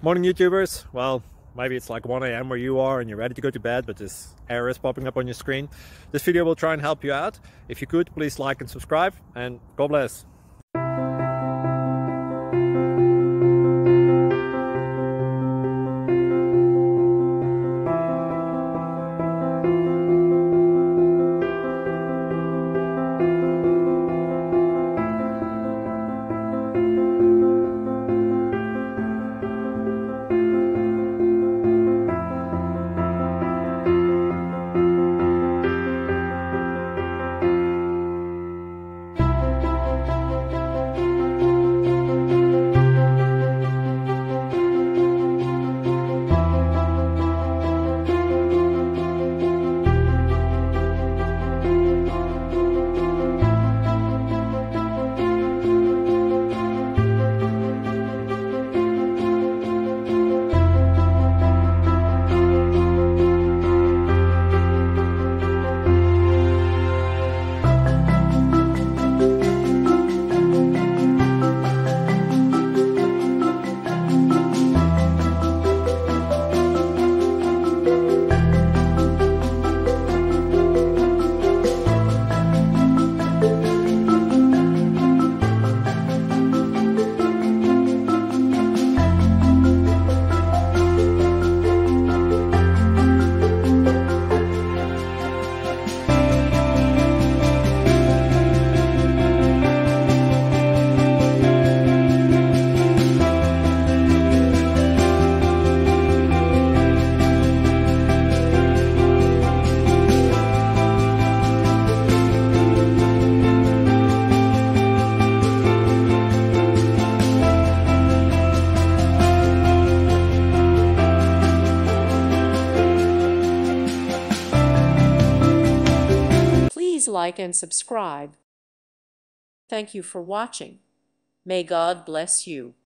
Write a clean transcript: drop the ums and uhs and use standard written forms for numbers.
Morning YouTubers. Well, maybe it's like 1 a.m. where you are and you're ready to go to bed, but this error is popping up on your screen. This video will try and help you out. If you could, please like and subscribe, and God bless. Please like and subscribe. Thank you for watching. May God bless you.